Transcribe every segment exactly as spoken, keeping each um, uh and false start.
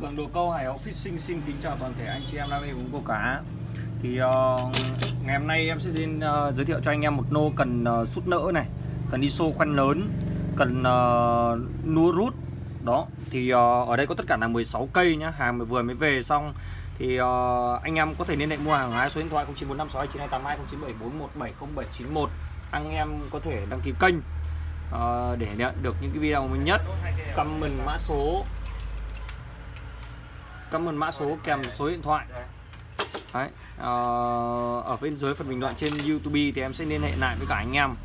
Cường Đồ Câu Hải Hậu Fishing xin kính chào toàn thể anh chị em đam mê vùng câu cá. Thì uh, ngày hôm nay em sẽ xin uh, giới thiệu cho anh em một nô cần uh, sút nỡ này, cần iso khoanh lớn, cần uh, nua rút. Đó, thì uh, ở đây có tất cả là mười sáu cây nhá, hàng vừa mới về xong. Thì uh, anh em có thể liên hệ mua hàng hai số điện thoại không chín bốn năm sáu hai chín hai tám hai, không chín bảy bốn một bảy không bảy chín một. Anh em có thể đăng ký kênh uh, để nhận được những cái video mới nhất. Comment mã số comment mã số kèm số điện thoại. Đấy, uh, ở bên dưới phần bình luận trên YouTube thì em sẽ liên hệ lại với cả anh em.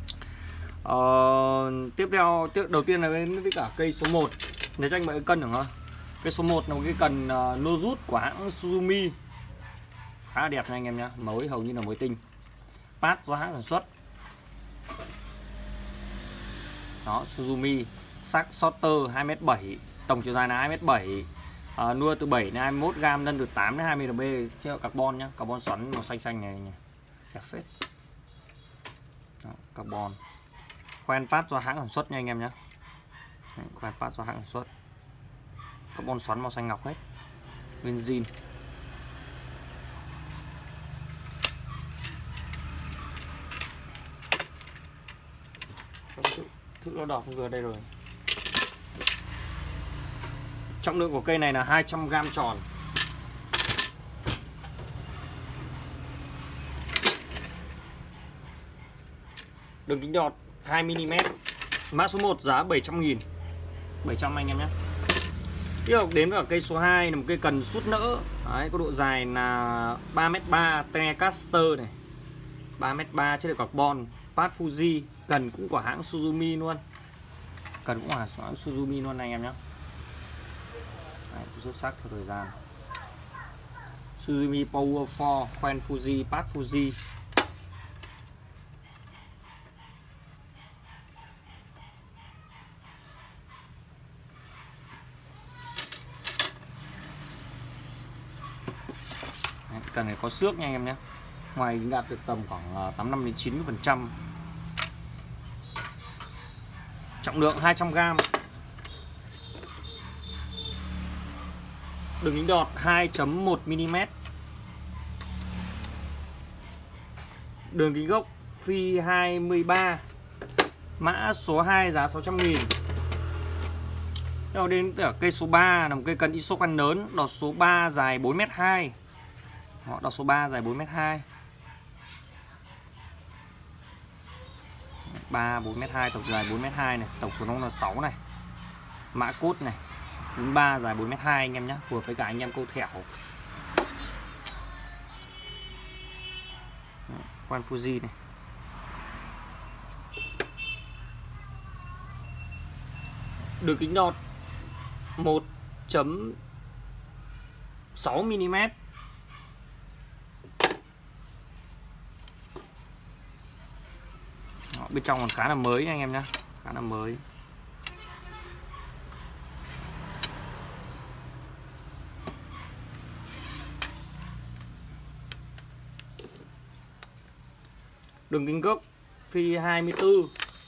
Uh, tiếp theo tiếp, đầu tiên là với, với cả cây số một. Để cho anh mọi cân được không? Cây số một là một cái cần uh, nô rút của hãng Suzumi, khá đẹp nha anh em nhé, mới hầu như là mới tinh, pad do hãng sản xuất. Đó, Suzumi, sắc sorter hai mét bảy, tổng chiều dài là hai mét bảy, uh, nua từ bảy đến hai mươi mốt gam, nâng từ tám đến hai mươi lb, chế độ carbon nhá, carbon xoắn màu xanh xanh này nhỉ. Đẹp phết. Đó, carbon. Khoen pad do hãng sản xuất nha anh em nhé. Khoen pad do hãng sản xuất. Carbon xoắn màu xanh ngọc hết. Nguyên zin. Thước nó đỏ vừa đây rồi. Trọng lượng của cây này là hai trăm gam tròn. Đường kính đọt hai mi li mét. Mã số một giá bảy trăm nghìn. bảy trăm anh em nhé. Tiếp tục đến với cây số hai là một cây cần sút nỡ. Đấy, có độ dài là ba mét ba, Telecaster này. ba mét ba, chế độ carbon, pad Fuji, cần cũng của hãng Suzumi luôn. Cần cũng của hãng Suzumi luôn anh em nhé. Đấy, rút sắc theo thời gian. Suzumi Power bốn, khoen Fuji, pad Fuji. Đấy, cần này có xước nha anh em nhé. Ngoài đạt được tầm khoảng tám mươi lăm đến chín mươi phần trăm. Trọng lượng hai trăm gam. Đường kính đọt hai phẩy một mi li mét. Đường kính gốc phi hai mươi ba. Mã số hai giá sáu trăm nghìn. Rồi đến ở cây số ba là một cây cần iso khoanh lớn, đọt số ba dài bốn mét hai. Đó, đọt số ba dài bốn mét hai. ba bốn mét hai, tổng dài bốn mét hai này, tổng số nông là sáu này. Mã cốt này. ba dài bốn mét hai anh em nhé, phù hợp với cả anh em câu thẻo. Khoan Fuji này. Đường kính đọt một phẩy sáu mi li mét. Đó, bên trong còn khá là mới anh em nhé, khá là mới. Đường kính gốc phi hai mươi tư.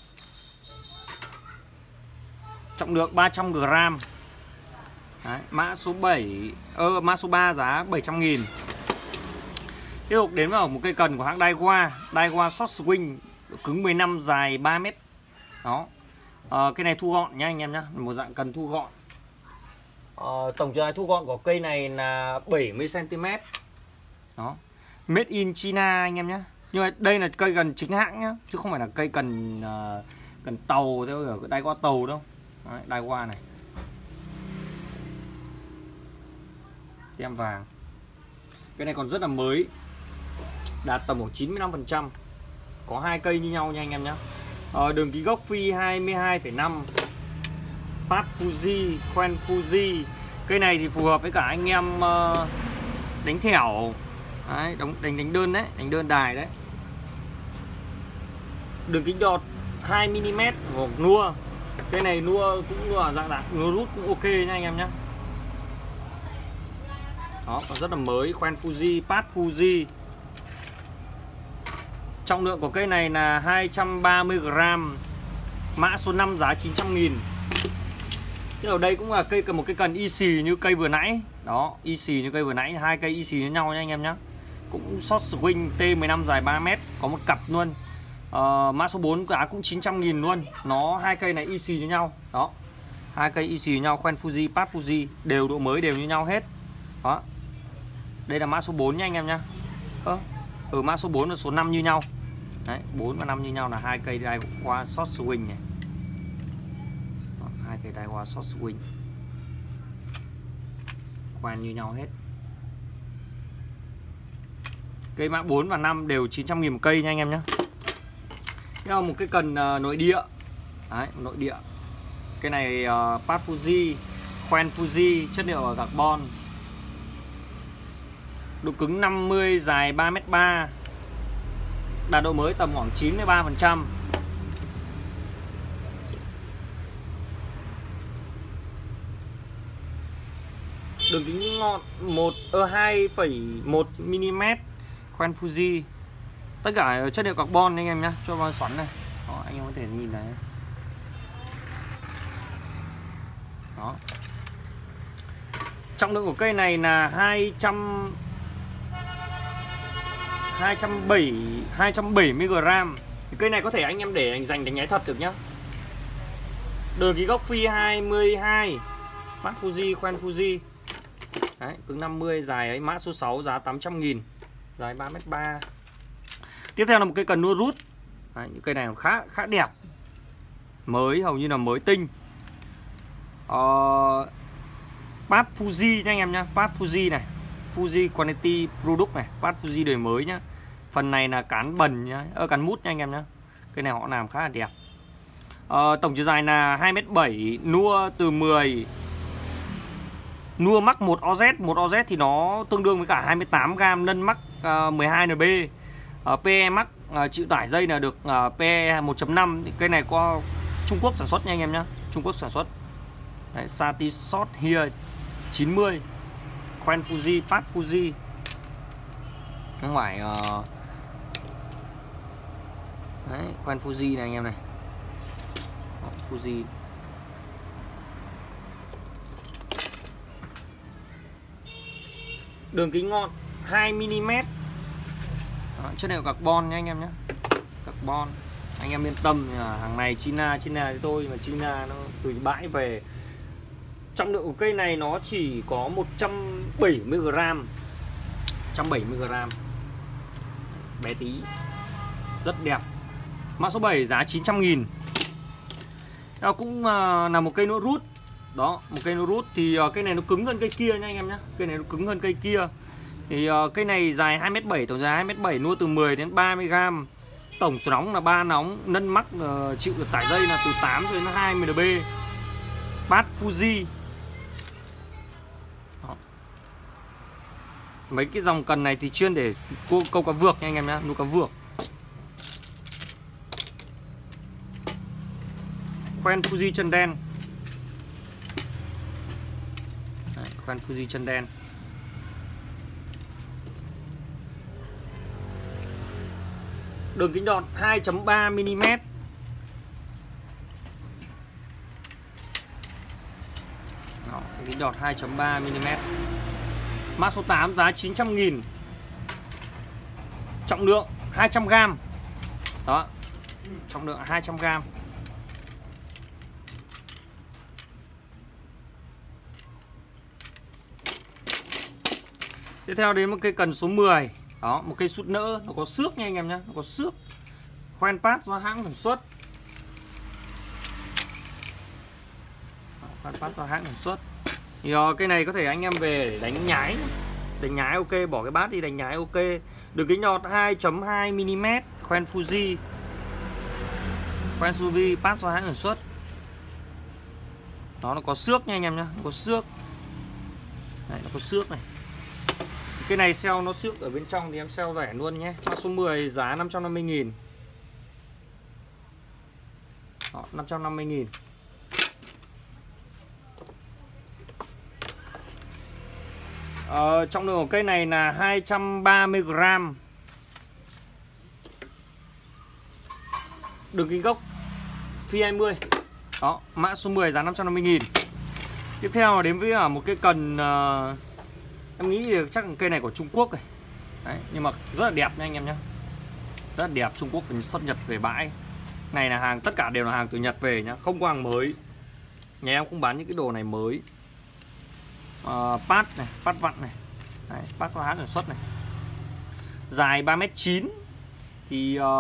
Trọng lượng ba trăm gam. Đấy, mã số bảy ơ mã số ba giá bảy trăm nghìn. Tiếp tục đến vào một cây cần của hãng Daiwa, Daiwa Short Swing, cứng mười lăm, dài ba mét. Đó. À, cây này thu gọn nha anh em nhé, một dạng cần thu gọn. À, tổng chiều dài thu gọn của cây này là bảy mươi xăng ti mét. Đó. Made in China anh em nhé. Nhưng mà đây là cây cần chính hãng nhá, chứ không phải là cây cần uh, cần tàu theo ở Daiwa tàu đâu. Đấy, Daiwa này. Tem vàng. Cái này còn rất là mới, đạt tầm khoảng chín mươi lăm phần trăm. Có hai cây như nhau nha anh em nhé. Ờ, đường kính gốc phi hai mươi hai phẩy năm. Pad Fuji, khoen Fuji. Cây này thì phù hợp với cả anh em uh, đánh thẻo. Đấy, đánh, đánh đánh đơn đấy, đánh đơn đài đấy. Đường kính đọt hai mi li mét hoặc nua. Cây này nua cũng là dạng dạng nua rút cũng ok nha anh em nhé. Đó, còn rất là mới, khoen Fuji, pad Fuji. Trọng lượng của cây này là hai trăm ba mươi gam. Mã số năm giá chín trăm nghìn. Thế ở đây cũng là cây một cái cần y xì như cây vừa nãy. Đó, y xì như cây vừa nãy, hai cây y xì với nhau nha anh em nhé. Cũng short swing T mười lăm dài ba mét, có một cặp luôn. Uh, mã số bốn giá cũng chín trăm nghìn luôn. Nó hai cây này y xì với nhau. Đó. Hai cây y xì với nhau, khoen Fuji, pad Fuji, đều độ mới đều như nhau hết. Đó. Đây là mã số bốn nha anh em nhá. Ơ, ở mã số bốn và số năm như nhau. Đấy, bốn và năm như nhau là hai cây đai qua short swing này. Đó, hai cây đai qua short swing. Khoen như nhau hết. Cây mã bốn và năm đều chín trăm nghìn một cây nha anh em nhé. Tiếp một cái cần uh, nội địa. Đấy, nội địa. Cái này uh, pad Fuji, khoen Fuji, chất liệu ở carbon. Độ cứng năm mươi, dài ba mét ba. Đạt độ mới tầm khoảng chín mươi ba phần trăm. Đường kính ngọn một ơ hai phẩy một mi-li-mét. Khoen Fuji. Tất cả chất liệu carbon anh em nhé. Cho vào xoắn này. Đó, anh em có thể nhìn thấy. Đó. Trọng lượng của cây này là hai trăm hai trăm bảy mươi gam. Cây này có thể anh em để anh dành đánh nháy thật được nhá. Đường kính gốc phi hai mươi hai. Mát Fuji, khoen Fuji. Đấy, cứng năm mươi, dài ấy, mã số sáu giá tám trăm nghìn, dài ba mét ba. Tiếp theo là một cây cần nua rút. Đấy, những cây này khá khá đẹp. Mới, hầu như là mới tinh. Ờ, pad Fuji nha anh em nhá, pad Fuji này, Fuji Quality Product này, pad Fuji đời mới nhá. Phần này là cán bần nhá, ơ cán mút nha anh em nhá. Cây này họ làm khá là đẹp. Ờ, tổng chiều dài là hai mét bảy, nua từ mười. Nua mắc một o dét, một o dét thì nó tương đương với cả hai mươi tám gam, nân mắc uh, mười hai en bê. uh, pê e mắc uh, chịu tải dây là được uh, pê e một chấm năm. Cây này qua Trung Quốc sản xuất nha anh em nhá, Trung Quốc sản xuất. Đấy, Sati Short Here chín mươi. Khoen Fuji, pad Fuji. Không phải uh... Đấy, khoen Fuji này anh em này. Đó, Fuji. Đường kính ngọn hai mi-li-mét. Đó, chất liệu carbon nha anh em nhé. Carbon. Anh em yên tâm, hàng này China, China với tôi mà China nó từ bãi về. Trọng lượng của cây này nó chỉ có một trăm bảy mươi gam. một trăm bảy mươi gam. Bé tí. Rất đẹp. Mã số bảy giá chín trăm nghìn. Đó cũng là một cây nỗ rút. Đó, một cây nô rút thì uh, cây này nó cứng hơn cây kia nha anh em nhé. Cây này nó cứng hơn cây kia. Thì uh, cây này dài hai mét bảy, tổng dài hai mét bảy, nua từ mười đến ba mươi gam. Tổng số nóng là ba nóng, nân mắc uh, chịu được tải dây là từ tám cho đến hai mươi en bê. Pad Fuji. Đó. Mấy cái dòng cần này thì chuyên để câu, câu cá vược nha anh em nhé, nuôi cá vược. Khoen Fuji chân đen. Khoen Fuji chân đen. Đường kính đọt hai chấm ba mi-li-mét. Đó, đường kính đọt hai chấm ba mi-li-mét. Mã số tám giá chín trăm nghìn. Trọng lượng hai trăm gam. Đó. Trọng lượng hai trăm gam. Tiếp theo đến một cây cần số mười. Đó, một cây sút nỡ, nó có xước nha anh em nhé, nó có xước. Khoen pad do hãng sản xuất. Đó, khoen pad do hãng sản xuất. Thì uh, cây này có thể anh em về để đánh nhái. Đánh nhái ok, bỏ cái bát đi đánh nhái ok. Đường kính đọt hai chấm hai mi-li-mét, khoen Fuji. Khoen Fuji, pad do hãng sản xuất. Đó, nó có xước nha anh em nhé, nó có xước. Đấy, nó có xước này. Cái này sale nó xước ở bên trong thì em sale rẻ luôn nhé. Mã số mười giá năm trăm năm mươi nghìn. Đó, năm trăm năm mươi nghìn. Ờ, trọng lượng của cây này là hai trăm ba mươi gam. Đường kính gốc phi hai mươi. Đó, mã số mười giá năm trăm năm mươi nghìn. Tiếp theo là đến với cả một cái cần uh, em nghĩ chắc cây này của Trung Quốc này. Đấy, nhưng mà rất là đẹp nha anh em nhé. Rất là đẹp, Trung Quốc phải xuất Nhật về bãi. Này là hàng, tất cả đều là hàng từ Nhật về nhá, không có hàng mới. Nhà em không bán những cái đồ này mới. uh, Pad này, pad vặn này. Đấy, pad có hãng sản xuất này. Dài ba mét chín. Thì uh,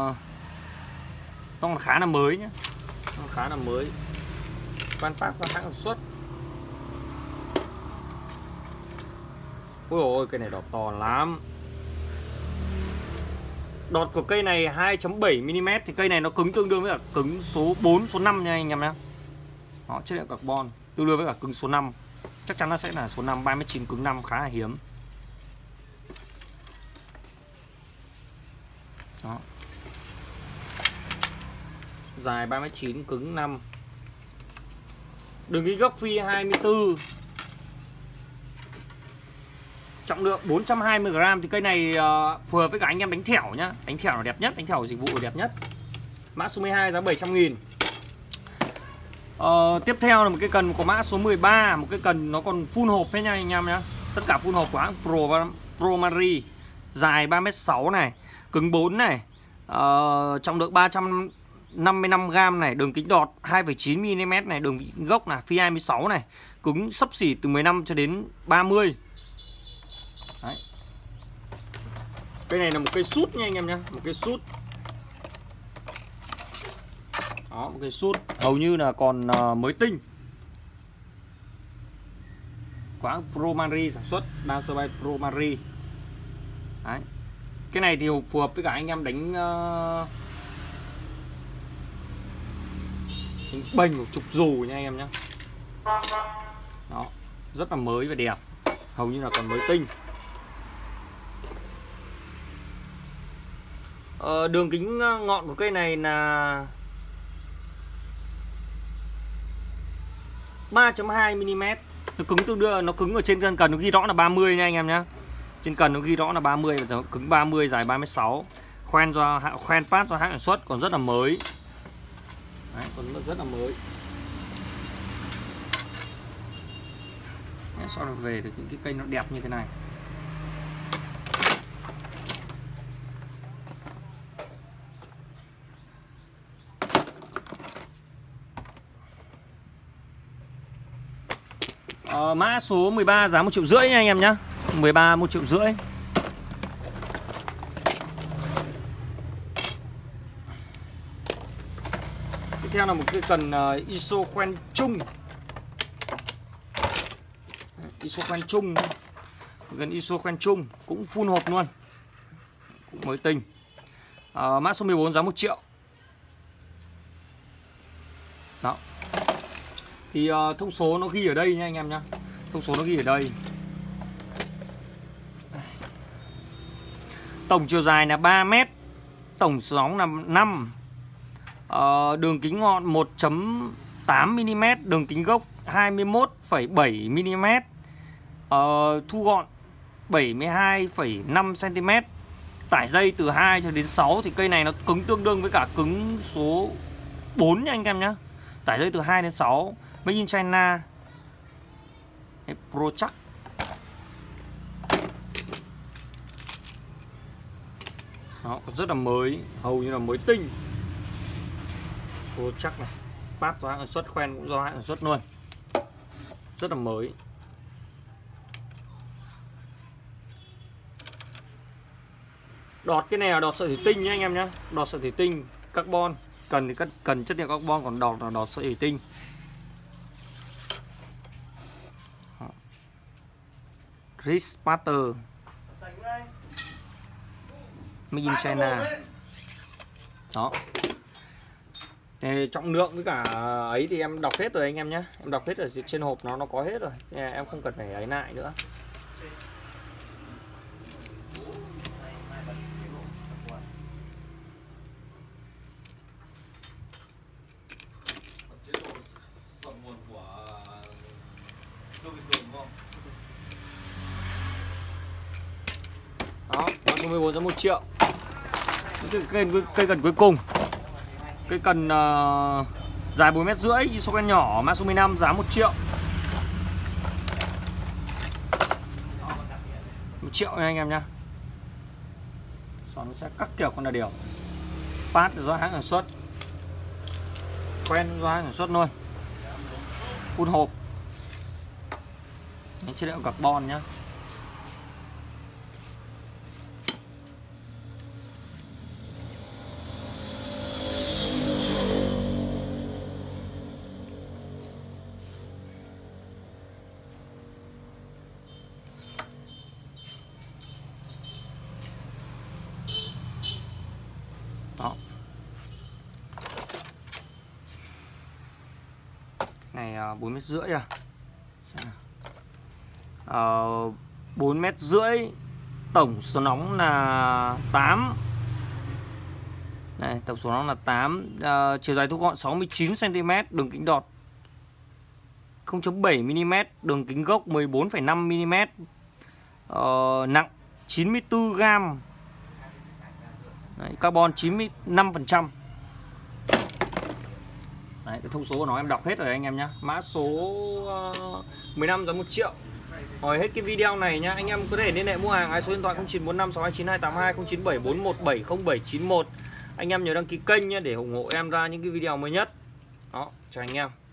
nó còn khá là mới nhá. Nó khá là mới. Van pad do hãng sản xuất. Ôi ôi, cây này đọt to lắm. Đọt của cây này hai chấm bảy mi li mét. Thì cây này nó cứng tương đương với cả cứng số bốn, số năm nha anh em nhé. Đó, chất liệu carbon tương đương với cả cứng số năm. Chắc chắn nó sẽ là số năm, ba mét chín cứng năm, khá là hiếm. Đó. Dài ba mét chín, cứng năm. Đường kính gốc phi hai mươi tư. Trọng lượng bốn trăm hai mươi gam. Thì cây này uh, phù hợp với cả anh em đánh thẻo nhá. Đánh thẻo là đẹp nhất, đánh thẻo dịch vụ là đẹp nhất. Mã số mười hai giá bảy trăm nghìn. uh, Tiếp theo là một cái cần của mã số mười ba. Một cái cần nó còn full hộp hết nha anh em nhá. Tất cả full hộp của hãng Pro, Pro Mari. Dài ba mét sáu này, cứng bốn này, uh, trọng lượng ba trăm năm mươi lăm gam này, đường kính đọt hai phẩy chín mi li mét này, đường kính gốc là phi hai mươi sáu này, cứng xấp xỉ từ mười lăm cho đến ba mươi. Đấy. Cây này là một cây sút nha anh em nhé, một cây sút. Đó, một cây sút hầu như là còn uh, mới tinh. Quán Pro Mari sản xuất, Dancer by Pro Mari. Đấy. Cái này thì phù hợp với cả anh em đánh uh, đánh bềnh của trục dù nha anh em nhé. Đó, rất là mới và đẹp, hầu như là còn mới tinh. Ờ, đường kính ngọn của cây này là ba chấm hai mi li mét. Nó cứng tương đương, nó cứng ở trên cần cần nó ghi rõ là ba mươi nha anh em nhé. Trên cần nó ghi rõ là ba mươi, cứng ba mươi, dài ba mét sáu. Khoen do khoen pad do hãng sản xuất, còn rất là mới. Đấy, còn rất là mới. Đấy, sau đó về được những cái cây nó đẹp như thế này. Ờ, mã số mười ba giá một triệu rưỡi nha anh em nhé. mười ba một triệu rưỡi. Tiếp theo là một cái cần uh, iso khoen chung. Iso khoen chung. Gần iso khoen chung cũng full hộp luôn, cũng mới tinh. uh, Mã số mười bốn giá một triệu. Đó. Thì uh, thông số nó ghi ở đây nha anh em nhé. Thông số nó ghi ở đây. Tổng chiều dài là ba mét. Tổng sóng là năm. uh, Đường kính ngọn một chấm tám mi li mét. Đường kính gốc hai mươi mốt phẩy bảy mi li mét. uh, Thu gọn bảy mươi hai phẩy năm xăng ti mét. Tải dây từ hai cho đến sáu. Thì cây này nó cứng tương đương với cả cứng số bốn nha anh em nhé. Tải dây từ hai đến sáu. Made in China. Pro chắc. Đó, còn rất là mới, hầu như là mới tinh. Pro chắc này. Pad do hãng sản xuất, khoen cũng do hãng sản xuất luôn. Rất là mới. Đọt cái này là đọt sợi thủy tinh nhé anh em nhé. Đọt sợi thủy tinh carbon. Cần thì cần chất liệu carbon, còn đọt là đọt sợi thủy tinh. Chris Pater, Made in China. Đó. Thì trọng lượng với cả ấy thì em đọc hết rồi anh em nhé. Em đọc hết ở trên hộp nó nó có hết rồi. Em không cần phải ấy lại nữa. Đó, số mười bốn giá một triệu. Cái cây, cây cần cuối cùng. Cây cần uh, dài bốn mét rưỡi, iso khoen nhỏ, mã số mười lăm giá một triệu. một triệu nha anh em nhá. Xoắn sẽ các kiểu con là điều. Phát do hãng sản xuất, quen do hãng sản xuất luôn, phun hộp, chất liệu carbon nhá. Đó. Này bốn mét rưỡi à? À, bốn mét rưỡi, tổng số nóng là tám. Này, tổng số nóng là tám, à, chiều dài thu gọn sáu mươi chín xăng ti mét, đường kính đọt không phẩy bảy mi li mét, đường kính gốc mười bốn phẩy năm mi li mét, ờ, nặng chín mươi tư gam. Đấy, carbon chín mươi lăm phần trăm. Đấy, cái thông số của nó em đọc hết rồi anh em nhá. Mã số uh, mười lăm giá một triệu. Rồi hết cái video này nhá. Anh em có thể liên hệ mua hàng, ai số điện thoại không chín bốn năm sáu hai chín hai tám hai, không chín bảy bốn một bảy không bảy chín một. Anh em nhớ đăng ký kênh nhé để ủng hộ em ra những cái video mới nhất. Đó, chào anh em.